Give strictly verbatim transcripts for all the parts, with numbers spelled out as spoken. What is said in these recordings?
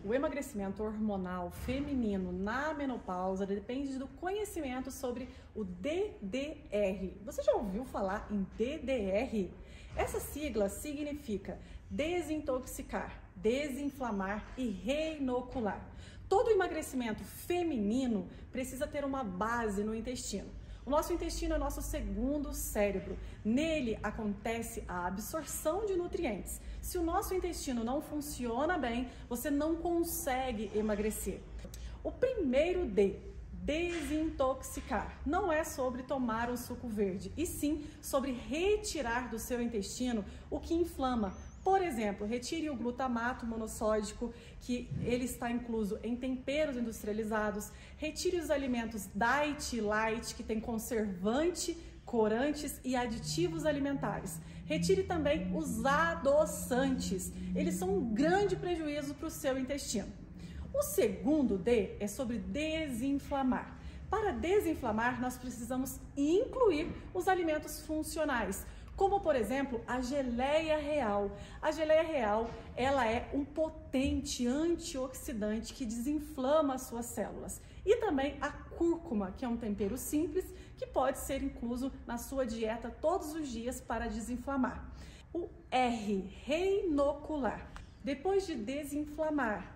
O emagrecimento hormonal feminino na menopausa depende do conhecimento sobre o D D R. Você já ouviu falar em D D R? Essa sigla significa desintoxicar, desinflamar e reinocular. Todo emagrecimento feminino precisa ter uma base no intestino. O nosso intestino é o nosso segundo cérebro. Nele acontece a absorção de nutrientes. Se o nosso intestino não funciona bem, você não consegue emagrecer. O primeiro D, desintoxicar, não é sobre tomar um suco verde, e sim sobre retirar do seu intestino o que inflama. Por exemplo, retire o glutamato monossódico, que ele está incluso em temperos industrializados. Retire os alimentos diet e light, que tem conservante, corantes e aditivos alimentares. Retire também os adoçantes. Eles são um grande prejuízo para o seu intestino. O segundo D é sobre desinflamar. Para desinflamar, nós precisamos incluir os alimentos funcionais, como por exemplo a geleia real. A geleia real, ela é um potente antioxidante que desinflama as suas células. E também a cúrcuma, que é um tempero simples que pode ser incluso na sua dieta todos os dias para desinflamar. O R, reinocular. Depois de desinflamar,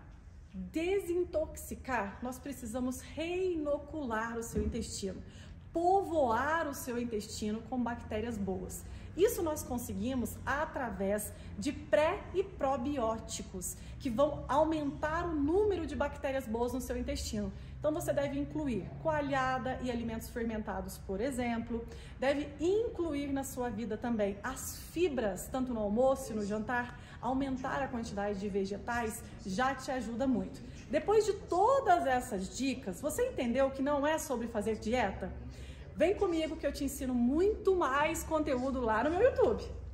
desintoxicar, nós precisamos reinocular o seu intestino, povoar o seu intestino com bactérias boas. Isso nós conseguimos através de pré e probióticos, que vão aumentar o número de bactérias boas no seu intestino. Então você deve incluir coalhada e alimentos fermentados, por exemplo. Deve incluir na sua vida também as fibras, tanto no almoço e no jantar. Aumentar a quantidade de vegetais já te ajuda muito. Depois de todas essas dicas, você entendeu que não é sobre fazer dieta? Vem comigo que eu te ensino muito mais conteúdo lá no meu YouTube.